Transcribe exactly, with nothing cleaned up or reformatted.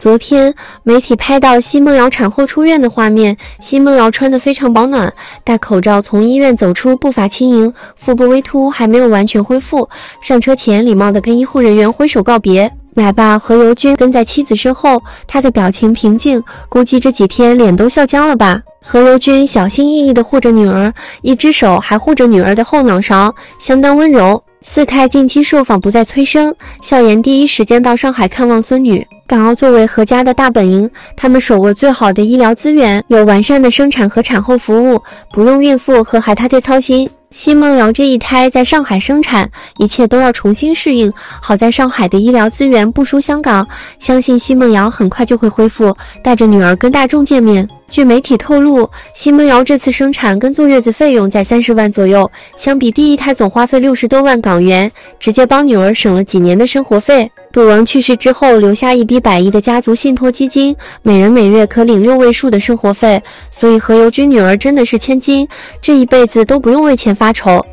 昨天媒体拍到奚梦瑶产后出院的画面，奚梦瑶穿得非常保暖，戴口罩从医院走出，步伐轻盈，腹部微凸还没有完全恢复。上车前礼貌地跟医护人员挥手告别。奶爸何猷君跟在妻子身后，他的表情平静，估计这几天脸都笑僵了吧。何猷君小心翼翼地护着女儿，一只手还护着女儿的后脑勺，相当温柔。四太近期受访不再催生，笑颜第一时间到上海看望孙女。港澳作为何家的大本营，他们手握最好的医疗资源，有完善的生产和产后服务，不用孕妇和海太太操心。奚梦瑶这一胎在上海生产，一切都要重新适应。好在上海的医疗资源不输香港，相信奚梦瑶很快就会恢复，带着女儿跟大众见面。据媒体透露，奚梦瑶这次生产跟坐月子费用在三十万左右，相比第一胎总花费六十多万港元，直接帮女儿省了几年的生活费。赌王去世之后，留下一笔百亿的家族信托基金，每人每月可领六位数的生活费，所以何猷君女儿真的是千金，这一辈子都不用为钱发愁。